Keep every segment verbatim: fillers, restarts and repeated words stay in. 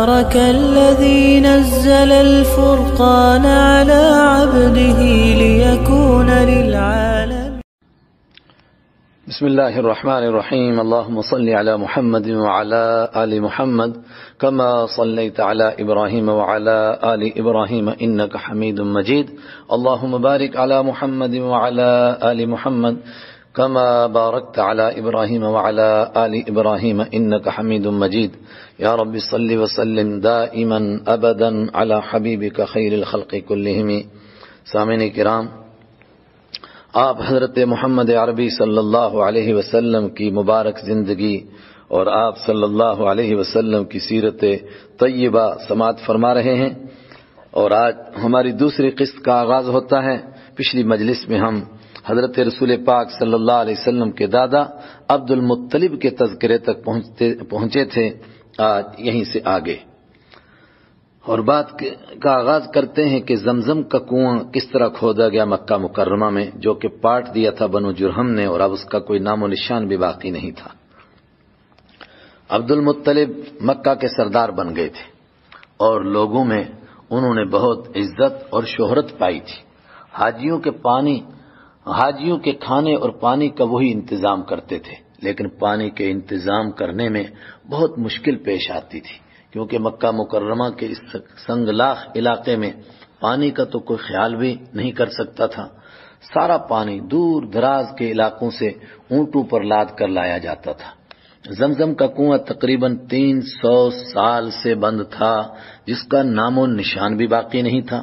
تبارك الذي نزل الفرقان على عبده ليكون للعالمين. بسم الله الرحمن الرحيم. اللهم صل على محمد وعلى آل محمد كما صليت على إبراهيم وعلى آل إبراهيم إنك حميد مجيد. اللهم بارك على محمد وعلى آل محمد كما باركت على إبراهيم وعلى آل إبراهيم إنك حميد مجيد. يا رب صل وسلم دائما أبدا على حبيبك خير الخلق كلهم. سامعین کرام، آپ حضرت محمد عربی صلی اللہ علیہ وسلم کی مبارک زندگی اور آپ صلی اللہ علیہ وسلم کی سیرت طیبہ سماعت فرما رہے ہیں، اور آج ہماری دوسری قسط کا آغاز ہوتا ہے۔ پچھلی مجلس میں ہم حضرت رسول پاک صلی اللہ علیہ وسلم کے دادا عبد المطلب کے تذکرے تک پہنچتے پہنچے تھے۔ آج یہیں سے آگے اور بات کا آغاز کرتے ہیں کہ زمزم کا کنواں کس طرح کھودا گیا مکہ مکرمہ میں، جو کہ پاٹ دیا تھا بنو جرہم نے، اور اب اس کا کوئی نام و نشان بھی باقی نہیں تھا۔ عبد المطلب مکہ کے سردار بن گئے تھے اور لوگوں میں انہوں نے بہت عزت اور شہرت پائی تھی۔ حاجیوں کے پانی حاجیوں کے کھانے اور پانی کا وہی انتظام کرتے تھے، لیکن پانی کے انتظام کرنے میں بہت مشکل پیش آتی تھی، کیونکہ مکہ مکرمہ کے اس سنگلاخ علاقے میں پانی کا تو کوئی خیال بھی نہیں کر سکتا تھا۔ سارا پانی دور دراز کے علاقوں سے اونٹوں پر لاد کر لایا جاتا تھا۔ زمزم کا کنواں تقریباً تین سو سال سے بند تھا، جس کا نام و نشان بھی باقی نہیں تھا۔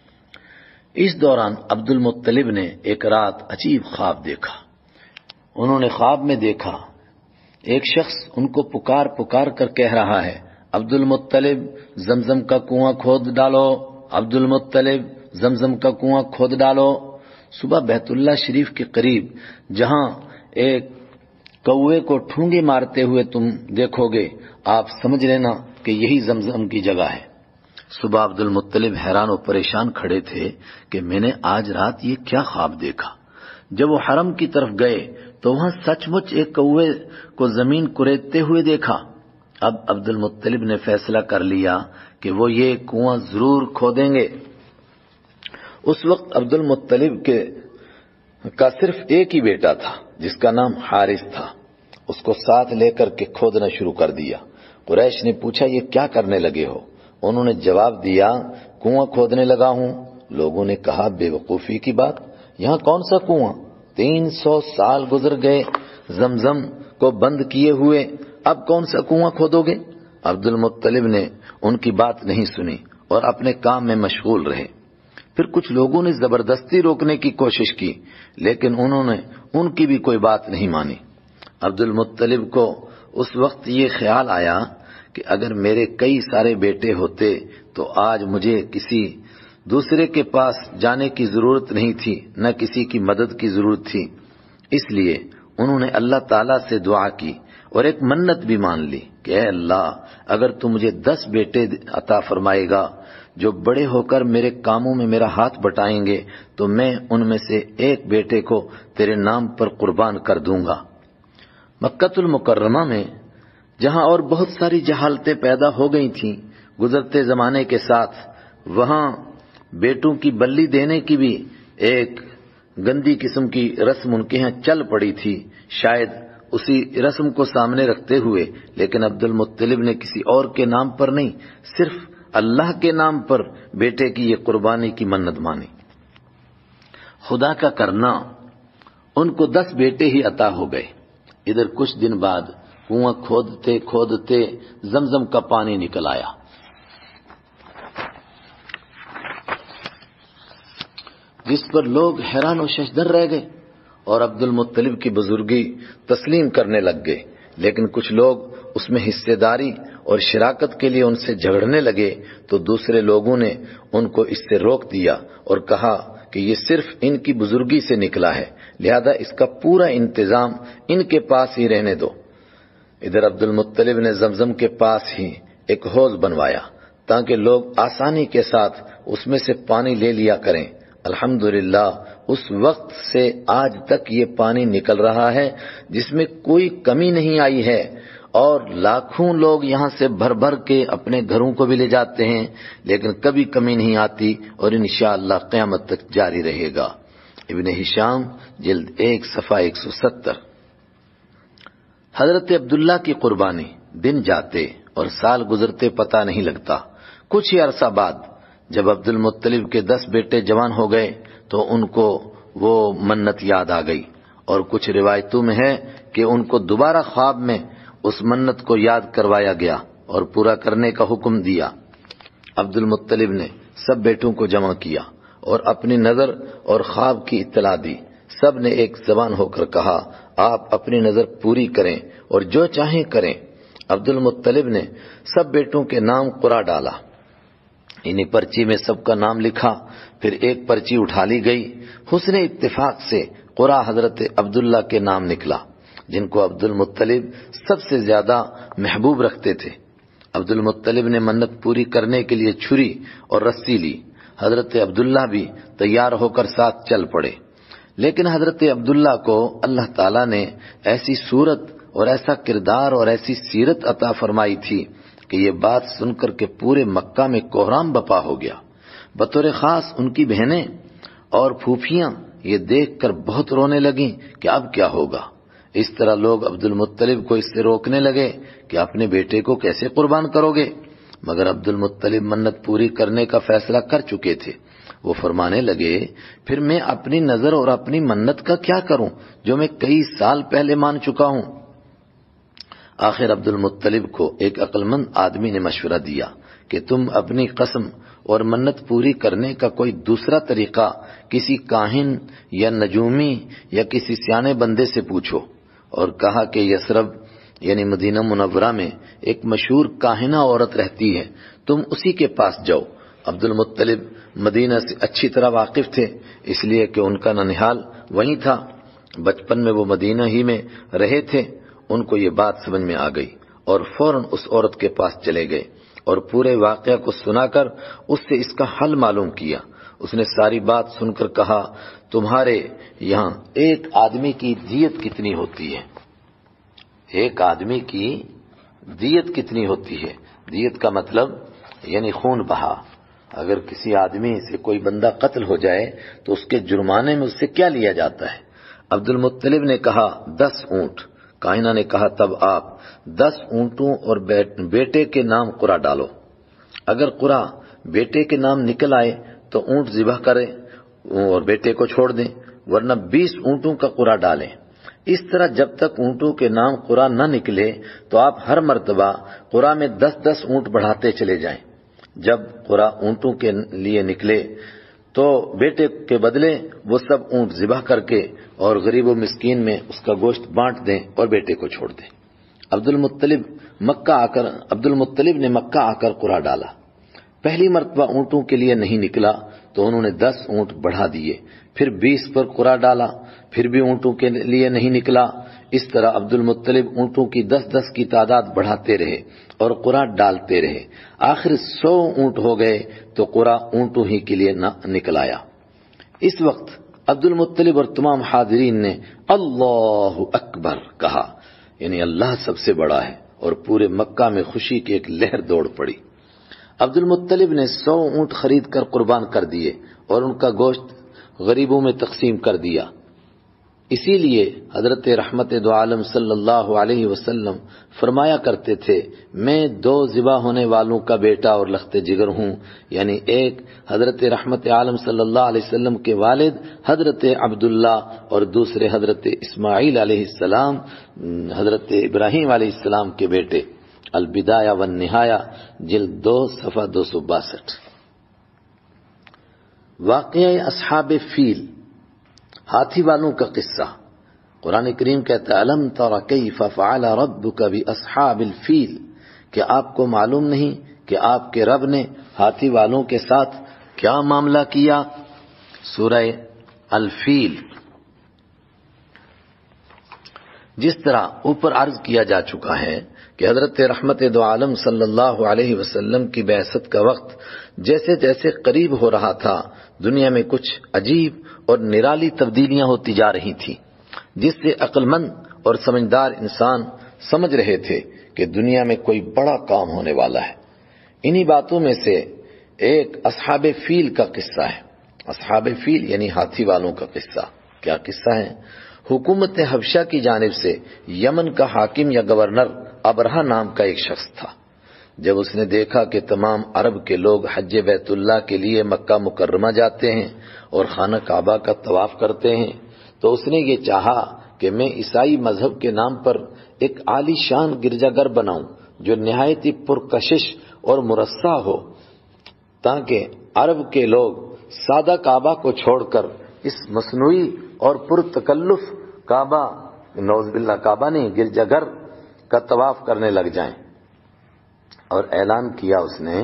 اس دوران عبد المطلب نے ایک رات عجیب خواب دیکھا۔ انہوں نے خواب میں دیکھا ایک شخص ان کو پکار پکار کر کہہ رہا ہے، عبد المطلب زمزم کا کنواں کھود ڈالو، عبد المطلب زمزم کا کنواں کھود ڈالو۔ صبح بیت اللہ شریف کے قریب جہاں ایک کوے کو ٹھونگے مارتے ہوئے تم دیکھو گے، آپ سمجھ لینا کہ یہی زمزم کی جگہ ہے۔ صبح عبد المطلب حیران و پریشان کھڑے تھے کہ میں نے آج رات یہ کیا خواب دیکھا۔ جب وہ حرم کی طرف گئے تو وہاں سچ مچ ایک کوے کو زمین کریدتے ہوئے دیکھا۔ اب عبد المطلب نے فیصلہ کر لیا کہ وہ یہ کنواں ضرور کھودیں گے۔ اس وقت عبد المطلب کے کا صرف ایک ہی بیٹا تھا جس کا نام حارث تھا۔ اس کو ساتھ لے کر کے کھودنا شروع کر دیا۔ قریش نے پوچھا یہ کیا کرنے لگے ہو؟ انہوں نے جواب دیا کنواں کھودنے لگا ہوں۔ لوگوں نے کہا بے وقوفی کی بات، یہاں کون سا کنواں؟ تین سو سال گزر گئے زمزم کو بند کیے ہوئے، اب کون سا کنواں کھودو گے؟ عبد المطلب نے ان کی بات نہیں سنی اور اپنے کام میں مشغول رہے۔ پھر کچھ لوگوں نے زبردستی روکنے کی کوشش کی، لیکن انہوں نے ان کی بھی کوئی بات نہیں مانی۔ عبد المطلب کو اس وقت یہ خیال آیا کہ اگر میرے کئی سارے بیٹے ہوتے تو آج مجھے کسی دوسرے کے پاس جانے کی ضرورت نہیں تھی، نہ کسی کی مدد کی ضرورت تھی۔ اس لیے انہوں نے اللہ تعالیٰ سے دعا کی اور ایک منت بھی مان لی کہ اے اللہ، اگر تو مجھے دس بیٹے عطا فرمائے گا جو بڑے ہو کر میرے کاموں میں میرا ہاتھ بٹائیں گے تو میں ان میں سے ایک بیٹے کو تیرے نام پر قربان کر دوں گا۔ مکہ المکرمہ میں جہاں اور بہت ساری جہالتیں پیدا ہو گئی تھیں گزرتے زمانے کے ساتھ، وہاں بیٹوں کی بلی دینے کی بھی ایک گندی قسم کی رسم ان کے ہاں چل پڑی تھی۔ شاید اسی رسم کو سامنے رکھتے ہوئے لیکن عبد المطلب نے کسی اور کے نام پر نہیں، صرف اللہ کے نام پر بیٹے کی یہ قربانی کی منت مانی۔ خدا کا کرنا ان کو دس بیٹے ہی عطا ہو گئے۔ ادھر کچھ دن بعد کنواں کھودتے کھودتے زمزم کا پانی نکل آیا۔ جس پر لوگ حیران و ششدر رہ گئے اور عبد المطلب کی بزرگی تسلیم کرنے لگ گئے، لیکن کچھ لوگ اس میں حصے داری اور شراکت کے لیے ان سے جھگڑنے لگے تو دوسرے لوگوں نے ان کو اس سے روک دیا اور کہا کہ یہ صرف ان کی بزرگی سے نکلا ہے، لہذا اس کا پورا انتظام ان کے پاس ہی رہنے دو۔ ادھر عبد المطلب نے زمزم کے پاس ہی ایک حوض بنوایا تاکہ لوگ آسانی کے ساتھ اس میں سے پانی لے لیا کریں۔ الحمدللہ اس وقت سے آج تک یہ پانی نکل رہا ہے، جس میں کوئی کمی نہیں آئی ہے، اور لاکھوں لوگ یہاں سے بھر بھر کے اپنے گھروں کو بھی لے جاتے ہیں، لیکن کبھی کمی نہیں آتی، اور انشاءاللہ قیامت تک جاری رہے گا۔ ابن ہشام جلد ایک صفحہ ایک سو ستر۔ حضرت عبداللہ کی قربانی، دن جاتے اور سال گزرتے پتہ نہیں لگتا۔ کچھ ہی عرصہ بعد جب عبد المطلب کے دس بیٹے جوان ہو گئے تو ان کو وہ منت یاد آ گئی، اور کچھ روایتوں میں ہے کہ ان کو دوبارہ خواب میں اس منت کو یاد کروایا گیا اور پورا کرنے کا حکم دیا۔ عبد المطلب نے سب بیٹوں کو جمع کیا اور اپنی نظر اور خواب کی اطلاع دی۔ سب نے ایک زبان ہو کر کہا، آپ اپنی نظر پوری کریں اور جو چاہیں کریں۔ عبد المطلب نے سب بیٹوں کے نام قرعہ ڈالا، انہیں پرچی میں سب کا نام لکھا، پھر ایک پرچی اٹھا لی گئی۔ حسن اتفاق سے قرعہ حضرت عبداللہ کے نام نکلا، جن کو عبد المطلب سب سے زیادہ محبوب رکھتے تھے۔ عبد المطلب نے منت پوری کرنے کے لیے چھری اور رسی لی۔ حضرت عبداللہ بھی تیار ہو کر ساتھ چل پڑے، لیکن حضرت عبداللہ کو اللہ تعالیٰ نے ایسی صورت اور ایسا کردار اور ایسی سیرت عطا فرمائی تھی کہ یہ بات سن کر کے پورے مکہ میں کوہرام بپا ہو گیا۔ بطور خاص ان کی بہنیں اور پھوپھیاں یہ دیکھ کر بہت رونے لگیں کہ اب کیا ہوگا۔ اس طرح لوگ عبد المطلب کو اس سے روکنے لگے کہ اپنے بیٹے کو کیسے قربان کرو گے، مگر عبد المطلب منت پوری کرنے کا فیصلہ کر چکے تھے۔ وہ فرمانے لگے، پھر میں اپنی نظر اور اپنی منت کا کیا کروں جو میں کئی سال پہلے مان چکا ہوں۔ آخر عبد المطلب کو ایک عقل مند آدمی نے مشورہ دیا کہ تم اپنی قسم اور منت پوری کرنے کا کوئی دوسرا طریقہ کسی کاہن یا نجومی یا کسی سیانے بندے سے پوچھو، اور کہا کہ یثرب یعنی مدینہ منورہ میں ایک مشہور کاہنہ عورت رہتی ہے، تم اسی کے پاس جاؤ۔ عبد المطلب مدینہ سے اچھی طرح واقف تھے، اس لیے کہ ان کا ننھال وہیں تھا، بچپن میں وہ مدینہ ہی میں رہے تھے۔ ان کو یہ بات سمجھ میں آ گئی اور فوراً اس عورت کے پاس چلے گئے اور پورے واقعہ کو سنا کر اس سے اس کا حل معلوم کیا۔ اس نے ساری بات سن کر کہا، تمہارے یہاں ایک آدمی کی دیت کتنی ہوتی ہے؟ ایک آدمی کی دیت کتنی ہوتی ہے؟ دیت کا مطلب یعنی خون بہا۔ اگر کسی آدمی سے کوئی بندہ قتل ہو جائے تو اس کے جرمانے میں اس سے کیا لیا جاتا ہے؟ عبد المطلب نے کہا، دس اونٹ۔ کائنہ نے کہا، تب آپ دس اونٹوں اور بیٹے کے نام قرعہ ڈالو۔ اگر قرعہ بیٹے کے نام نکل آئے تو اونٹ ذبح کریں اور بیٹے کو چھوڑ دیں، ورنہ بیس اونٹوں کا قرعہ ڈالیں۔ اس طرح جب تک اونٹوں کے نام قرعہ نہ نکلے تو آپ ہر مرتبہ قرعہ میں دس دس اونٹ بڑھاتے چلے جائیں۔ جب قرعہ اونٹوں کے لیے نکلے تو بیٹے کے بدلے وہ سب اونٹ ذبح کر کے اور غریب و مسکین میں اس کا گوشت بانٹ دیں اور بیٹے کو چھوڑ دیں۔ عبد المطلب مکہ آ کر عبد المطلب نے مکہ آ کر قرعہ ڈالا۔ پہلی مرتبہ اونٹوں کے لیے نہیں نکلا تو انہوں نے دس اونٹ بڑھا دیے، پھر بیس پر قرعہ ڈالا، پھر بھی اونٹوں کے لیے نہیں نکلا۔ اس طرح عبد المطلب اونٹوں کی دس دس کی تعداد بڑھاتے رہے اور قرعہ ڈالتے رہے۔ آخر سو اونٹ ہو گئے تو قرعہ اونٹوں ہی کے لیے نہ نکل آیا۔ اس وقت عبد المطلب اور تمام حاضرین نے اللہ اکبر کہا، یعنی اللہ سب سے بڑا ہے، اور پورے مکہ میں خوشی کی ایک لہر دوڑ پڑی۔ عبد المطلب نے سو اونٹ خرید کر قربان کر دیے اور ان کا گوشت غریبوں میں تقسیم کر دیا۔ اسی لیے حضرت رحمت دو عالم صلی اللہ علیہ وسلم فرمایا کرتے تھے، میں دو ذبح ہونے والوں کا بیٹا اور لخت جگر ہوں، یعنی ایک حضرت رحمت عالم صلی اللہ علیہ وسلم کے والد حضرت عبداللہ اور دوسرے حضرت اسماعیل علیہ السلام حضرت ابراہیم علیہ السلام کے بیٹے۔ البدایہ والنہایہ جلد دو صفحہ دو سو باسٹھ۔ واقعہ اصحاب فیل، ہاتھی والوں کا قصہ۔ قرآن کریم کہتا ہے، الم تر کیف فعل ربک باصحاب الفیل، کہ آپ کو معلوم نہیں کہ آپ کے رب نے ہاتھی والوں کے ساتھ کیا معاملہ کیا۔ سورہ الفیل۔ جس طرح اوپر عرض کیا جا چکا ہے کہ حضرت رحمت دو عالم صلی اللہ علیہ وسلم کی بعثت کا وقت جیسے جیسے قریب ہو رہا تھا، دنیا میں کچھ عجیب اور نرالی تبدیلیاں ہوتی جا رہی تھیں، جس سے عقل مند اور سمجھدار انسان سمجھ رہے تھے کہ دنیا میں کوئی بڑا کام ہونے والا ہے۔ انہی باتوں میں سے ایک اصحاب فیل کا قصہ ہے۔ اصحاب فیل یعنی ہاتھی والوں کا قصہ۔ کیا قصہ ہے؟ حکومت حبشہ کی جانب سے یمن کا حاکم یا گورنر ابرہہ نام کا ایک شخص تھا۔ جب اس نے دیکھا کہ تمام عرب کے لوگ حج بیت اللہ کے لیے مکہ مکرمہ جاتے ہیں اور خانہ کعبہ کا طواف کرتے ہیں، تو اس نے یہ چاہا کہ میں عیسائی مذہب کے نام پر ایک عالی شان گرجا گھر بناؤں جو نہایت ہی پرکشش اور مرصع ہو، تاکہ عرب کے لوگ سادہ کعبہ کو چھوڑ کر اس مصنوعی اور پرتکلف کعبہ، نعوذ باللہ کعبہ نہیں گرجا گھر کا طواف کرنے لگ جائیں۔ اور اعلان کیا اس نے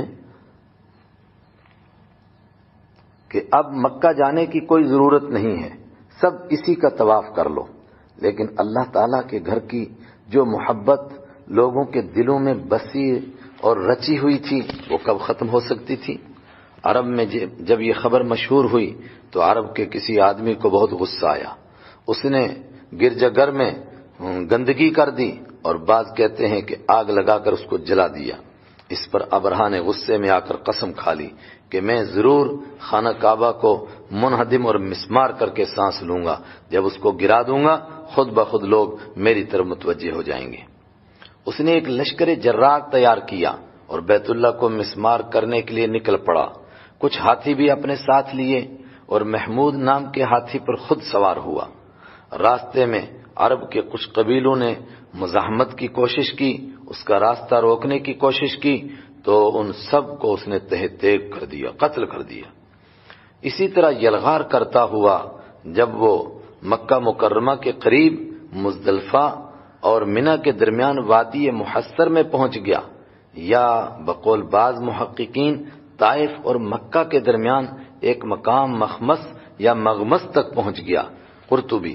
کہ اب مکہ جانے کی کوئی ضرورت نہیں ہے، سب اسی کا طواف کر لو۔ لیکن اللہ تعالیٰ کے گھر کی جو محبت لوگوں کے دلوں میں بسی اور رچی ہوئی تھی وہ کب ختم ہو سکتی تھی؟ عرب میں جب یہ خبر مشہور ہوئی تو عرب کے کسی آدمی کو بہت غصہ آیا۔ اس نے گرجا گھر میں گندگی کر دی اور بعض کہتے ہیں کہ آگ لگا کر اس کو جلا دیا۔ اس پر ابرہہ نے غصے میں آ کر قسم کھا لی کہ میں ضرور خانہ کعبہ کو منہدم اور مسمار کر کے سانس لوں گا، جب اس کو گرا دوں گا خود بخود لوگ میری طرف متوجہ ہو جائیں گے۔ اس نے ایک لشکر جرار تیار کیا اور بیت اللہ کو مسمار کرنے کے لیے نکل پڑا۔ کچھ ہاتھی بھی اپنے ساتھ لیے اور محمود نام کے ہاتھی پر خود سوار ہوا۔ راستے میں عرب کے کچھ قبیلوں نے مزاحمت کی کوشش کی، اس کا راستہ روکنے کی کوشش کی، تو ان سب کو اس نے تہہ تیگ کر دیا، قتل کر دیا۔ اسی طرح یلغار کرتا ہوا جب وہ مکہ مکرمہ کے قریب مزدلفہ اور منی کے درمیان وادی محصر میں پہنچ گیا، یا بقول بعض محققین طائف اور مکہ کے درمیان ایک مقام مخمس یا مغمس تک پہنچ گیا۔ قرطبی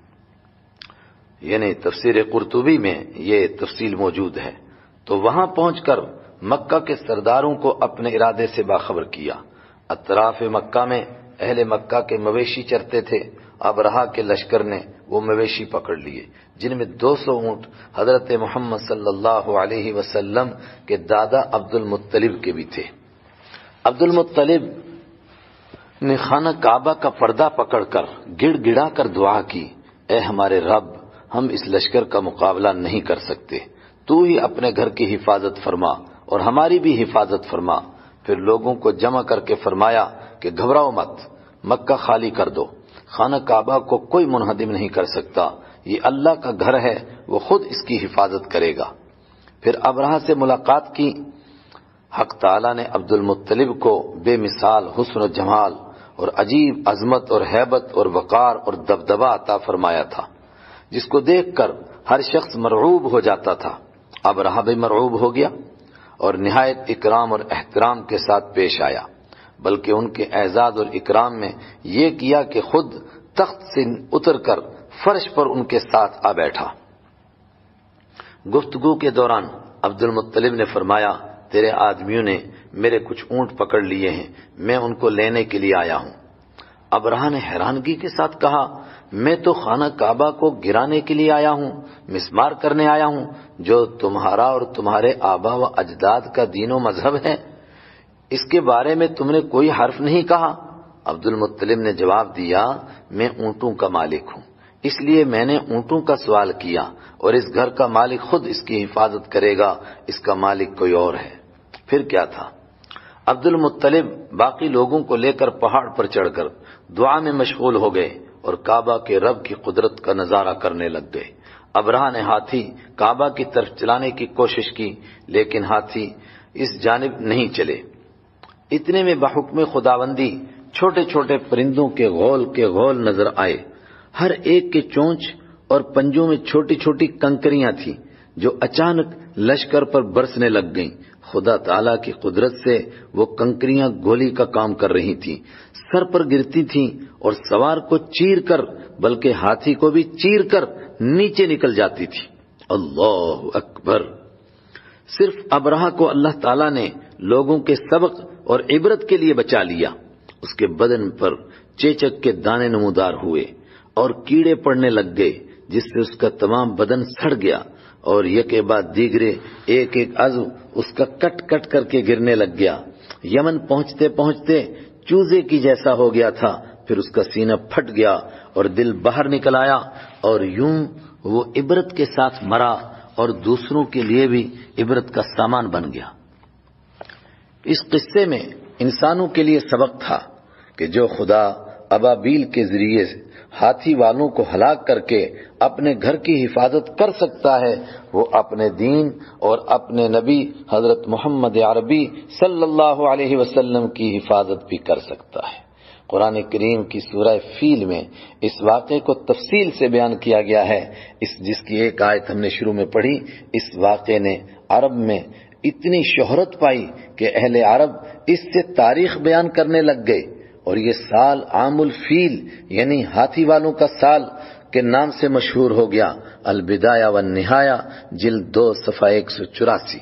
یعنی تفسیر قرطبی میں یہ تفصیل موجود ہے۔ تو وہاں پہنچ کر مکہ کے سرداروں کو اپنے ارادے سے باخبر کیا۔ اطراف مکہ میں اہل مکہ کے مویشی چرتے تھے۔ ابرہہ کے لشکر نے وہ مویشی پکڑ لیے، جن میں دو سو اونٹ حضرت محمد صلی اللہ علیہ وسلم کے دادا عبد المطلب کے بھی تھے۔ عبد المطلب نے خانہ کعبہ کا پردہ پکڑ کر گڑ گڑا کر دعا کی، اے ہمارے رب، ہم اس لشکر کا مقابلہ نہیں کر سکتے، تو ہی اپنے گھر کی حفاظت فرما اور ہماری بھی حفاظت فرما۔ پھر لوگوں کو جمع کر کے فرمایا کہ گھبراؤ مت، مکہ خالی کر دو، خانہ کعبہ کو کوئی منہدم نہیں کر سکتا، یہ اللہ کا گھر ہے، وہ خود اس کی حفاظت کرے گا۔ پھر ابرہہ سے ملاقات کی۔ حق تعالیٰ نے عبد المطلب کو بے مثال حسن و جمال اور عجیب عظمت اور ہیبت اور وقار اور دبدبہ عطا فرمایا تھا، جس کو دیکھ کر ہر شخص مرعوب ہو جاتا تھا۔ ابرہہ بھی مرعوب ہو گیا اور نہایت اکرام اور احترام کے ساتھ پیش آیا، بلکہ ان کے اعزاز اور اکرام میں یہ کیا کہ خود تخت سے اتر کر فرش پر ان کے ساتھ آ بیٹھا۔ گفتگو کے دوران عبد المطلب نے فرمایا، تیرے آدمیوں نے میرے کچھ اونٹ پکڑ لیے ہیں، میں ان کو لینے کے لیے آیا ہوں۔ ابرہہ نے حیرانگی کے ساتھ کہا، میں تو خانہ کعبہ کو گرانے کے لیے آیا ہوں، مسمار کرنے آیا ہوں، جو تمہارا اور تمہارے آبا و اجداد کا دین و مذہب ہے، اس کے بارے میں تم نے کوئی حرف نہیں کہا۔ عبد المطلب نے جواب دیا، میں اونٹوں کا مالک ہوں، اس لیے میں نے اونٹوں کا سوال کیا، اور اس گھر کا مالک خود اس کی حفاظت کرے گا، اس کا مالک کوئی اور ہے۔ پھر کیا تھا؟ عبد المطلب باقی لوگوں کو لے کر پہاڑ پر چڑھ کر دعا میں مشغول ہو گئے اور کعبہ کے رب کی قدرت کا نظارہ کرنے لگ گئے۔ ابرہہ نے ہاتھی کعبہ کی طرف چلانے کی کوشش کی، لیکن ہاتھی اس جانب نہیں چلے۔ اتنے میں بحکم خداوندی چھوٹے چھوٹے پرندوں کے غول کے غول نظر آئے، ہر ایک کے چونچ اور پنجوں میں چھوٹی چھوٹی کنکریاں تھیں جو اچانک لشکر پر برسنے لگ گئیں۔ خدا تعالیٰ کی قدرت سے وہ کنکریاں گولی کا کام کر رہی تھیں، سر پر گرتی تھیں اور سوار کو چیر کر بلکہ ہاتھی کو بھی چیر کر نیچے نکل جاتی تھی۔ اللہ اکبر! صرف ابرہہ کو اللہ تعالیٰ نے لوگوں کے سبق اور عبرت کے لیے بچا لیا۔ اس کے بدن پر چیچک کے دانے نمودار ہوئے اور کیڑے پڑنے لگ گئے، جس سے اس کا تمام بدن سڑ گیا اور یکے بعد دیگرے ایک ایک عضو اس کا کٹ کٹ کر کے گرنے لگ گیا۔ یمن پہنچتے پہنچتے چوزے کی جیسا ہو گیا تھا، پھر اس کا سینہ پھٹ گیا اور دل باہر نکل آیا، اور یوں وہ عبرت کے ساتھ مرا اور دوسروں کے لیے بھی عبرت کا سامان بن گیا۔ اس قصے میں انسانوں کے لیے سبق تھا کہ جو خدا ابابیل کے ذریعے ہاتھی والوں کو ہلاک کر کے اپنے گھر کی حفاظت کر سکتا ہے، وہ اپنے دین اور اپنے نبی حضرت محمد عربی صلی اللہ علیہ وسلم کی حفاظت بھی کر سکتا ہے۔ قرآن کریم کی سورہ فیل میں اس واقعے کو تفصیل سے بیان کیا گیا ہے، اس جس کی ایک آیت ہم نے شروع میں پڑھی۔ اس واقعے نے عرب میں اتنی شہرت پائی کہ اہل عرب اس سے تاریخ بیان کرنے لگ گئے، اور یہ سال عام الفیل یعنی ہاتھی والوں کا سال کے نام سے مشہور ہو گیا۔ البدایہ والنہایہ جلد دو صفحہ ایک سو چوراسی۔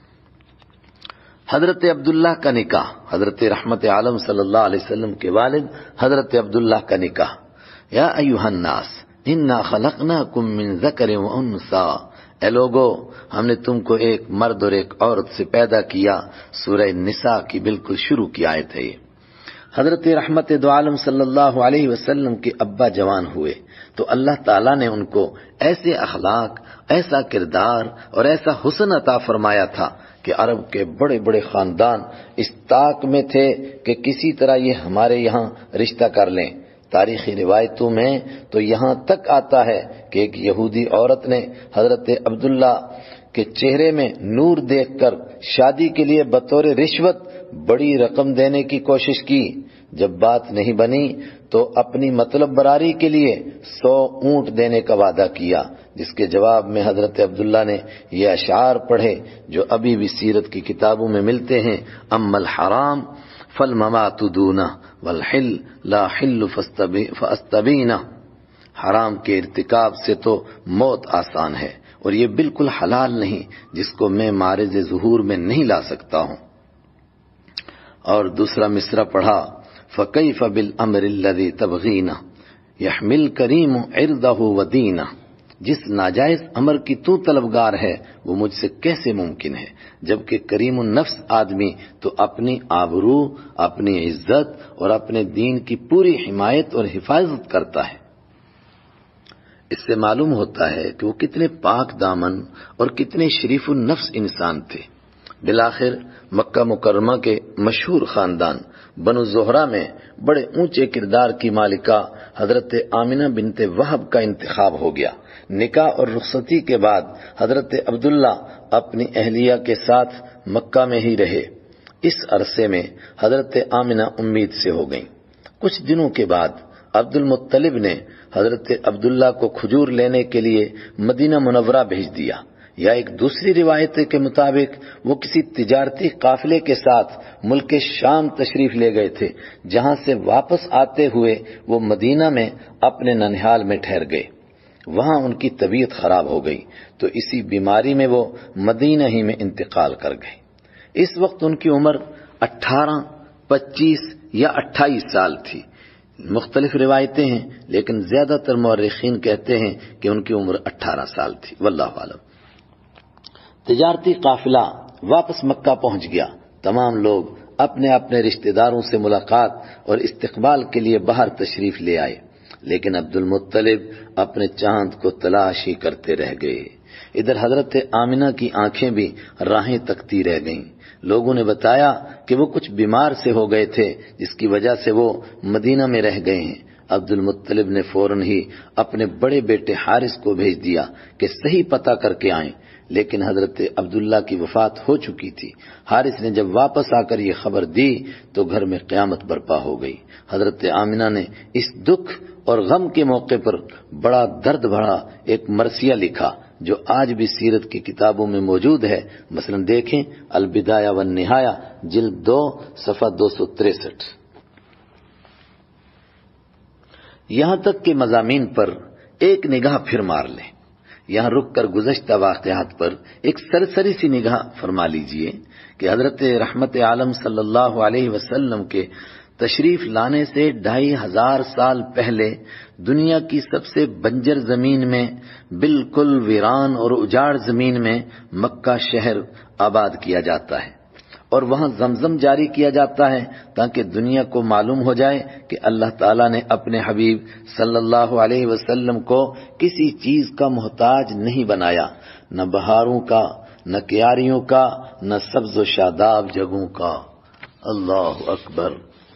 حضرت عبداللہ کا نکاح، حضرت رحمت عالم صلی اللہ علیہ وسلم کے والد حضرت عبداللہ کا نکاح۔ یا ایھا الناس انا خلقناکم من ذکر و انثی، اے لوگو ہم نے تم کو ایک مرد اور ایک عورت سے پیدا کیا۔ سورہ نساء کی بالکل شروع کی آیت ہے یہ۔ حضرت رحمت دو عالم صلی اللہ علیہ وسلم کے ابا جوان ہوئے تو اللہ تعالیٰ نے ان کو ایسے اخلاق، ایسا کردار اور ایسا حسن عطا فرمایا تھا کہ عرب کے بڑے بڑے خاندان اس طاق میں تھے کہ کسی طرح یہ ہمارے یہاں رشتہ کر لیں۔ تاریخی روایتوں میں تو یہاں تک آتا ہے کہ ایک یہودی عورت نے حضرت عبداللہ کے چہرے میں نور دیکھ کر شادی کے لیے بطور رشوت بڑی رقم دینے کی کوشش کی۔ جب بات نہیں بنی تو اپنی مطلب براری کے لیے سو اونٹ دینے کا وعدہ کیا، جس کے جواب میں حضرت عبداللہ نے یہ اشعار پڑھے جو ابھی بھی سیرت کی کتابوں میں ملتے ہیں۔ اما الحرام فالممات دونہ والحل لا حل فاستبینہ، حرام کے ارتکاب سے تو موت آسان ہے اور یہ بالکل حلال نہیں جس کو میں معرض ظہور میں نہیں لا سکتا ہوں۔ اور دوسرا مصرع پڑھا، فَكَيْفَ بِالْأَمْرِ الَّذِي تَبْغِينَ يَحْمِلْ الْكَرِيمُ عِرْضَهُ وَدِينَهُ، جس ناجائز امر کی تو طلبگار ہے وہ مجھ سے کیسے ممکن ہے، جبکہ کریم النفس آدمی تو اپنی آبرو، اپنی عزت اور اپنے دین کی پوری حمایت اور حفاظت کرتا ہے۔ اس سے معلوم ہوتا ہے کہ وہ کتنے پاک دامن اور کتنے شریف النفس انسان تھے۔ بالآخر مکہ مکرمہ کے مشہور خاندان بنو زہرہ میں بڑے اونچے کردار کی مالکہ حضرت آمنہ بنت وہب کا انتخاب ہو گیا۔ نکاح اور رخصتی کے بعد حضرت عبداللہ اپنی اہلیہ کے ساتھ مکہ میں ہی رہے۔ اس عرصے میں حضرت آمنہ امید سے ہو گئیں۔ کچھ دنوں کے بعد عبد المطلب نے حضرت عبداللہ کو کھجور لینے کے لیے مدینہ منورہ بھیج دیا، یا ایک دوسری روایت کے مطابق وہ کسی تجارتی قافلے کے ساتھ ملک شام تشریف لے گئے تھے، جہاں سے واپس آتے ہوئے وہ مدینہ میں اپنے ننہال میں ٹھہر گئے۔ وہاں ان کی طبیعت خراب ہو گئی تو اسی بیماری میں وہ مدینہ ہی میں انتقال کر گئے۔ اس وقت ان کی عمر اٹھارہ، پچیس یا اٹھائیس سال تھی۔ مختلف روایتیں ہیں لیکن زیادہ تر مورخین کہتے ہیں کہ ان کی عمر اٹھارہ سال تھی، واللہ عالم۔ تجارتی قافلہ واپس مکہ پہنچ گیا۔ تمام لوگ اپنے اپنے رشتہ داروں سے ملاقات اور استقبال کے لیے باہر تشریف لے آئے، لیکن عبد المطلب اپنے چاند کو تلاش ہی کرتے رہ گئے۔ ادھر حضرت آمنہ کی آنکھیں بھی راہیں تکتی رہ گئیں۔ لوگوں نے بتایا کہ وہ کچھ بیمار سے ہو گئے تھے جس کی وجہ سے وہ مدینہ میں رہ گئے ہیں۔ عبد المطلب نے فوراً ہی اپنے بڑے بیٹے حارث کو بھیج دیا کہ صحیح پتہ کر کے آئیں، لیکن حضرت عبداللہ کی وفات ہو چکی تھی۔ حارث نے جب واپس آ کر یہ خبر دی تو گھر میں قیامت برپا ہو گئی۔ حضرت آمنہ نے اس دکھ اور غم کے موقع پر بڑا درد بھرا ایک مرثیہ لکھا جو آج بھی سیرت کی کتابوں میں موجود ہے۔ مثلا دیکھیں البدایہ والنہایہ جلد دو صفحہ دو سو تریسٹھ۔ یہاں تک کہ مضامین پر ایک نگاہ پھر مار لیں۔ یہاں رک کر گزشتہ واقعات پر ایک سرسری سی نگاہ فرما لیجئے کہ حضرت رحمت عالم صلی اللہ علیہ وسلم کے تشریف لانے سے ڈھائی ہزار سال پہلے دنیا کی سب سے بنجر زمین میں، بالکل ویران اور اجاڑ زمین میں مکہ شہر آباد کیا جاتا ہے، اور وہاں زمزم جاری کیا جاتا ہے تاکہ دنیا کو معلوم ہو جائے کہ اللہ تعالیٰ نے اپنے حبیب صلی اللہ علیہ وسلم کو کسی چیز کا محتاج نہیں بنایا، نہ بہاروں کا، نہ کیاریوں کا، نہ سبز و شاداب جگہوں کا، اللہ اکبر،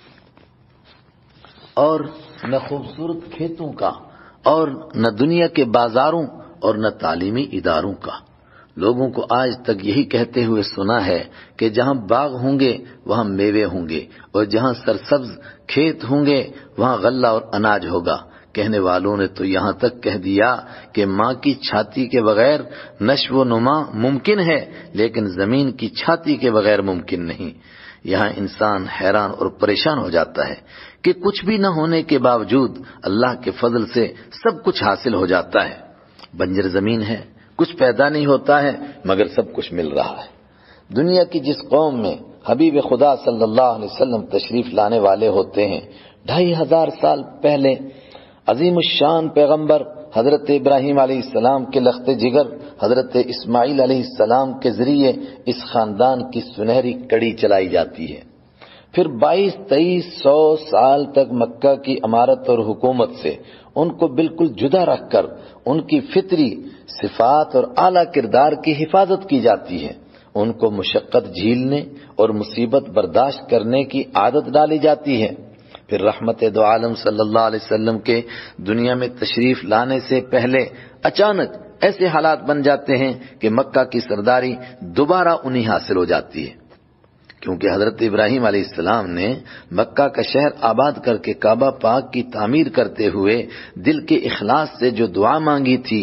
اور نہ خوبصورت کھیتوں کا، اور نہ دنیا کے بازاروں اور نہ تعلیمی اداروں کا۔ لوگوں کو آج تک یہی کہتے ہوئے سنا ہے کہ جہاں باغ ہوں گے وہاں میوے ہوں گے، اور جہاں سرسبز کھیت ہوں گے وہاں غلہ اور اناج ہوگا۔ کہنے والوں نے تو یہاں تک کہہ دیا کہ ماں کی چھاتی کے بغیر نشو و نما ممکن ہے، لیکن زمین کی چھاتی کے بغیر ممکن نہیں۔ یہاں انسان حیران اور پریشان ہو جاتا ہے کہ کچھ بھی نہ ہونے کے باوجود اللہ کے فضل سے سب کچھ حاصل ہو جاتا ہے۔ بنجر زمین ہے، کچھ پیدا نہیں ہوتا ہے، مگر سب کچھ مل رہا ہے۔ دنیا کی جس قوم میں حبیب خدا صلی اللہ علیہ وسلم تشریف لانے والے ہوتے ہیں، ڈھائی ہزار سال پہلے عظیم الشان پیغمبر حضرت ابراہیم علیہ السلام کے لخت جگر حضرت اسماعیل علیہ السلام کے ذریعے اس خاندان کی سنہری کڑی چلائی جاتی ہے۔ پھر بائیس تیئیس سو سال تک مکہ کی امارت اور حکومت سے ان کو بالکل جدا رکھ کر ان کی فطری صفات اور اعلیٰ کردار کی حفاظت کی جاتی ہے۔ ان کو مشقت جھیلنے اور مصیبت برداشت کرنے کی عادت ڈالی جاتی ہے۔ پھر رحمت دو عالم صلی اللہ علیہ وسلم کے دنیا میں تشریف لانے سے پہلے اچانک ایسے حالات بن جاتے ہیں کہ مکہ کی سرداری دوبارہ انہیں حاصل ہو جاتی ہے، کیونکہ حضرت ابراہیم علیہ السلام نے مکہ کا شہر آباد کر کے کعبہ پاک کی تعمیر کرتے ہوئے دل کے اخلاص سے جو دعا مانگی تھی،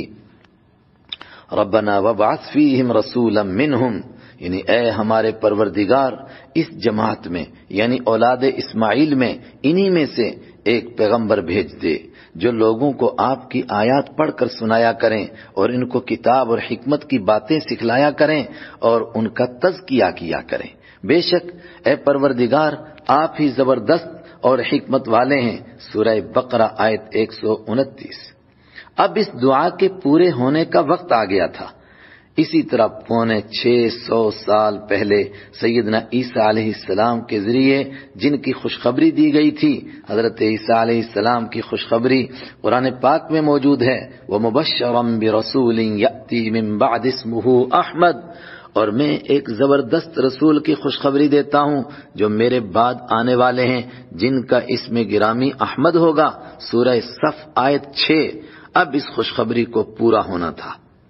ربنا وابعث فیہم رسولا منہم، یعنی اے ہمارے پروردگار اس جماعت میں یعنی اولاد اسماعیل میں انہی میں سے ایک پیغمبر بھیج دے جو لوگوں کو آپ کی آیات پڑھ کر سنایا کریں اور ان کو کتاب اور حکمت کی باتیں سکھلایا کریں اور ان کا تزکیہ کیا کریں۔ بے شک اے پروردگار آپ ہی زبردست اور حکمت والے ہیں۔ سورہ بقرہ آیت ایک سو انتیس۔ اب اس دعا کے پورے ہونے کا وقت آ گیا تھا۔ اسی طرح پونے چھ سو سال پہلے سیدنا عیسیٰ علیہ السلام کے ذریعے جن کی خوشخبری دی گئی تھی، حضرت عیسیٰ علیہ السلام کی خوشخبری قرآن پاک میں موجود ہے، وَمُبَشَّرًا بِرَسُولٍ يَأْتِي مِن بَعْدِ اسْمُهُ احمد، اور میں ایک زبردست رسول کی خوشخبری دیتا ہوں جو میرے بعد آنے والے ہیں جن کا اسم گرامی احمد ہوگا۔ سورہ صف آیت چھ۔ اب اس خوشخبری کو پورا ہونا تھا۔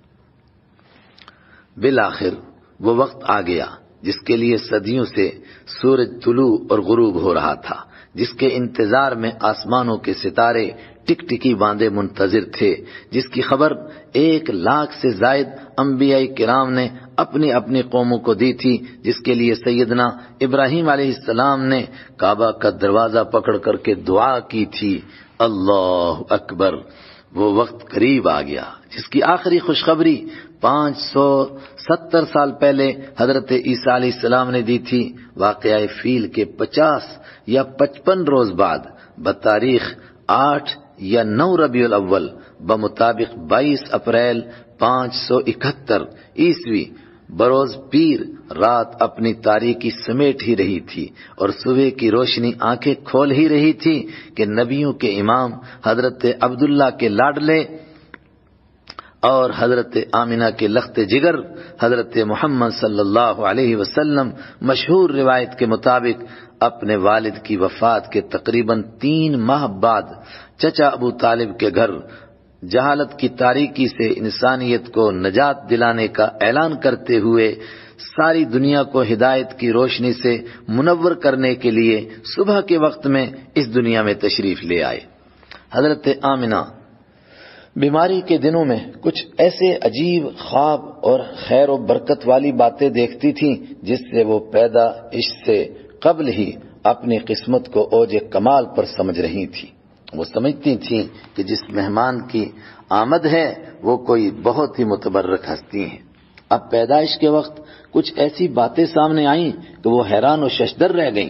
بالآخر وہ وقت آ گیا جس کے لیے صدیوں سے سورج طلوع اور غروب ہو رہا تھا، جس کے انتظار میں آسمانوں کے ستارے ٹک ٹکی باندھے منتظر تھے، جس کی خبر ایک لاکھ سے زائد انبیاء کرام نے اپنی اپنی قوموں کو دی تھی، جس کے لیے سیدنا ابراہیم علیہ السلام نے کعبہ کا دروازہ پکڑ کر کے دعا کی تھی۔ اللہ اکبر، وہ وقت قریب آ گیا جس کی آخری خوشخبری پانچ سو ستر سال پہلے حضرت عیسیٰ علیہ السلام نے دی تھی۔ واقعہ فیل کے پچاس یا پچپن روز بعد بتاریخ آٹھ یا نو ربیع الاول بمطابق بائیس اپریل پانچ سو اکہتر عیسوی بروز پیر رات اپنی تاریکی سمیٹ ہی رہی تھی اور صبح کی روشنی آنکھیں کھول ہی رہی تھی کہ نبیوں کے امام حضرت عبداللہ کے لاڈلے اور حضرت آمنہ کے لخت جگر حضرت محمد صلی اللہ علیہ وسلم مشہور روایت کے مطابق اپنے والد کی وفات کے تقریباً تین ماہ بعد چچا ابو طالب کے گھر جہالت کی تاریکی سے انسانیت کو نجات دلانے کا اعلان کرتے ہوئے ساری دنیا کو ہدایت کی روشنی سے منور کرنے کے لیے صبح کے وقت میں اس دنیا میں تشریف لے آئے۔ حضرت آمنہ بیماری کے دنوں میں کچھ ایسے عجیب خواب اور خیر و برکت والی باتیں دیکھتی تھیں جس سے وہ پیدا عشق سے قبل ہی اپنی قسمت کو اوج کمال پر سمجھ رہی تھی۔ وہ سمجھتی تھیں کہ جس مہمان کی آمد ہے وہ کوئی بہت ہی متبرک ہستی ہیں۔ اب پیدائش کے وقت کچھ ایسی باتیں سامنے آئیں کہ وہ حیران و ششدر رہ گئیں۔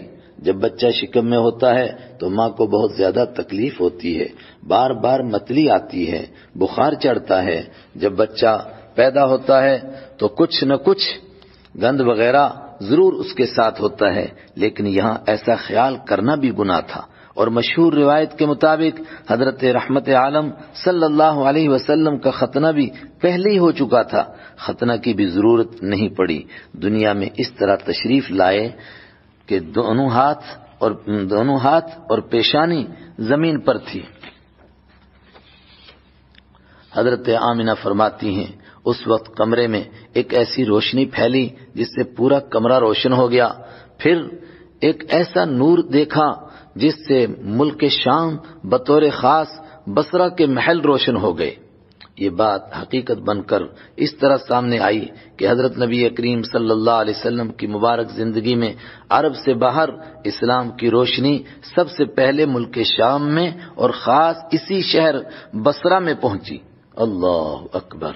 جب بچہ شکم میں ہوتا ہے تو ماں کو بہت زیادہ تکلیف ہوتی ہے، بار بار متلی آتی ہے، بخار چڑھتا ہے۔ جب بچہ پیدا ہوتا ہے تو کچھ نہ کچھ گند وغیرہ ضرور اس کے ساتھ ہوتا ہے، لیکن یہاں ایسا خیال کرنا بھی گناہ تھا۔ اور مشہور روایت کے مطابق حضرت رحمت عالم صلی اللہ علیہ وسلم کا ختنہ بھی پہلے ہی ہو چکا تھا، ختنہ کی بھی ضرورت نہیں پڑی۔ دنیا میں اس طرح تشریف لائے کہ دونوں ہاتھ اور دونوں ہاتھ اور پیشانی زمین پر تھی۔ حضرت آمنہ فرماتی ہیں اس وقت کمرے میں ایک ایسی روشنی پھیلی جس سے پورا کمرہ روشن ہو گیا، پھر ایک ایسا نور دیکھا جس سے ملک شام بطور خاص بصرہ کے محل روشن ہو گئے۔ یہ بات حقیقت بن کر اس طرح سامنے آئی کہ حضرت نبی کریم صلی اللہ علیہ وسلم کی مبارک زندگی میں عرب سے باہر اسلام کی روشنی سب سے پہلے ملک شام میں اور خاص اسی شہر بصرہ میں پہنچی۔ اللہ اکبر۔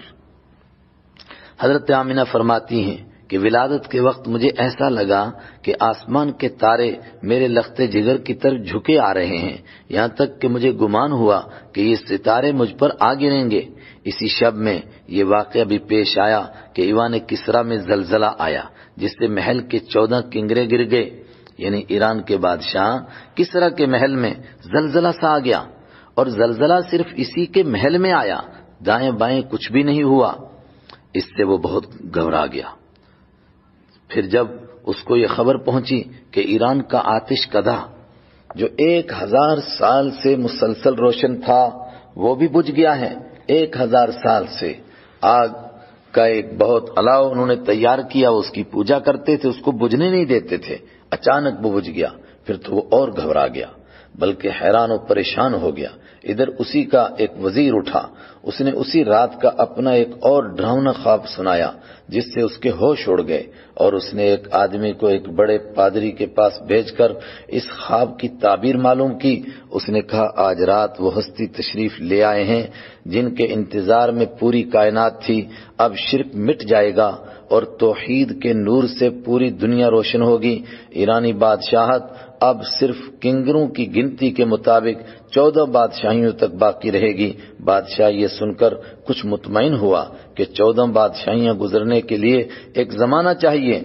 حضرت آمنہ فرماتی ہیں کہ ولادت کے وقت مجھے ایسا لگا کہ آسمان کے تارے میرے لخت جگر کی طرف جھکے آ رہے ہیں، یہاں تک کہ مجھے گمان ہوا کہ یہ ستارے مجھ پر آ گریں گے۔ اسی شب میں یہ واقعہ بھی پیش آیا کہ ایوان کسرا میں زلزلہ آیا جس سے محل کے چودہ کنگرے گر گئے، یعنی ایران کے بادشاہ کسرا کے محل میں زلزلہ سا آ گیا، اور زلزلہ صرف اسی کے محل میں آیا، دائیں بائیں کچھ بھی نہیں ہوا۔ اس سے وہ بہت گھبرا گیا۔ پھر جب اس کو یہ خبر پہنچی کہ ایران کا آتش کدہ جو ایک ہزار سال سے مسلسل روشن تھا وہ بھی بجھ گیا ہے، ایک ہزار سال سے آگ کا ایک بہت الاؤ انہوں نے تیار کیا، اس کی پوجا کرتے تھے، اس کو بجھنے نہیں دیتے تھے، اچانک وہ بجھ گیا۔ پھر تو وہ اور گھبرا گیا، بلکہ حیران و پریشان ہو گیا۔ ادھر اسی کا ایک وزیر اٹھا، اس نے اسی رات کا اپنا ایک اور ڈراؤنا خواب سنایا جس سے اس کے ہوش اڑ گئے، اور اس نے ایک آدمی کو ایک بڑے پادری کے پاس بھیج کر اس خواب کی تعبیر معلوم کی۔ اس نے کہا آج رات وہ ہستی تشریف لے آئے ہیں جن کے انتظار میں پوری کائنات تھی، اب شرک مٹ جائے گا اور توحید کے نور سے پوری دنیا روشن ہوگی۔ ایرانی بادشاہت اب صرف کنگروں کی گنتی کے مطابق چودہ بادشاہیوں تک باقی رہے گی۔ بادشاہ یہ سن کر کچھ مطمئن ہوا کہ چودہ بادشاہیاں گزرنے کے لیے ایک زمانہ چاہیے،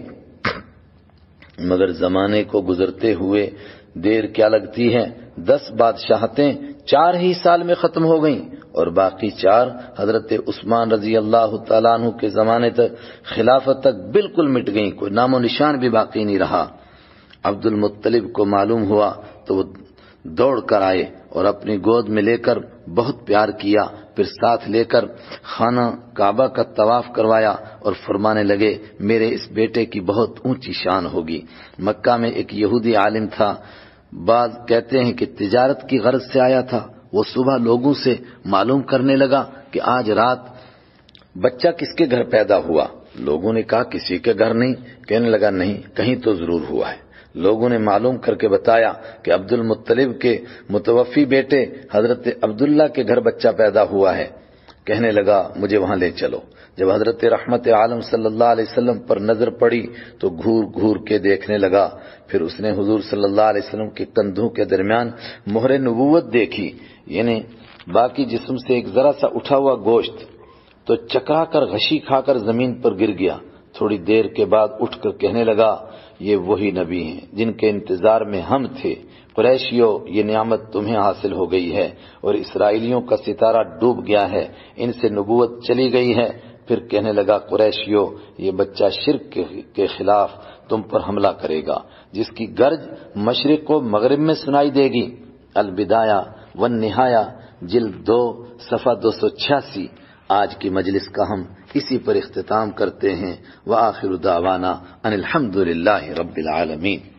مگر زمانے کو گزرتے ہوئے دیر کیا لگتی ہے، دس بادشاہتیں چار ہی سال میں ختم ہو گئیں، اور باقی چار حضرت عثمان رضی اللہ تعالیٰ عنہ کے زمانے تک خلافت تک بالکل مٹ گئیں، کوئی نام و نشان بھی باقی نہیں رہا۔ عبد المطلب کو معلوم ہوا تو وہ دوڑ کر آئے اور اپنی گود میں لے کر بہت پیار کیا، پھر ساتھ لے کر خانہ کعبہ کا طواف کروایا اور فرمانے لگے میرے اس بیٹے کی بہت اونچی شان ہوگی۔ مکہ میں ایک یہودی عالم تھا، بعض کہتے ہیں کہ تجارت کی غرض سے آیا تھا، وہ صبح لوگوں سے معلوم کرنے لگا کہ آج رات بچہ کس کے گھر پیدا ہوا۔ لوگوں نے کہا کسی کے گھر نہیں، کہنے لگا نہیں کہیں تو ضرور ہوا ہے۔ لوگوں نے معلوم کر کے بتایا کہ عبد المطلب کے متوفی بیٹے حضرت عبداللہ کے گھر بچہ پیدا ہوا ہے۔ کہنے لگا مجھے وہاں لے چلو۔ جب حضرت رحمت عالم صلی اللہ علیہ وسلم پر نظر پڑی تو گھور گھور کے دیکھنے لگا، پھر اس نے حضور صلی اللہ علیہ وسلم کے کندھوں کے درمیان مہر نبوت دیکھی، یعنی باقی جسم سے ایک ذرا سا اٹھا ہوا گوشت، تو چکرا کر غشی کھا کر زمین پر گر گیا۔ تھوڑی دیر کے بعد اٹھ کر کہنے لگا یہ وہی نبی ہیں جن کے انتظار میں ہم تھے۔ قریشیو یہ نعمت تمہیں حاصل ہو گئی ہے اور اسرائیلیوں کا ستارہ ڈوب گیا ہے، ان سے نبوت چلی گئی ہے۔ پھر کہنے لگا قریشیو یہ بچہ شرک کے خلاف تم پر حملہ کرے گا جس کی گرج مشرق و مغرب میں سنائی دے گی۔ البدایہ والنہایہ جلد دو صفحہ دو سو چھیاسی۔ آج کی مجلس کا ہم اسی پر اختتام کرتے ہیں۔ وآخر دعوانا ان الحمد للہ رب العالمین۔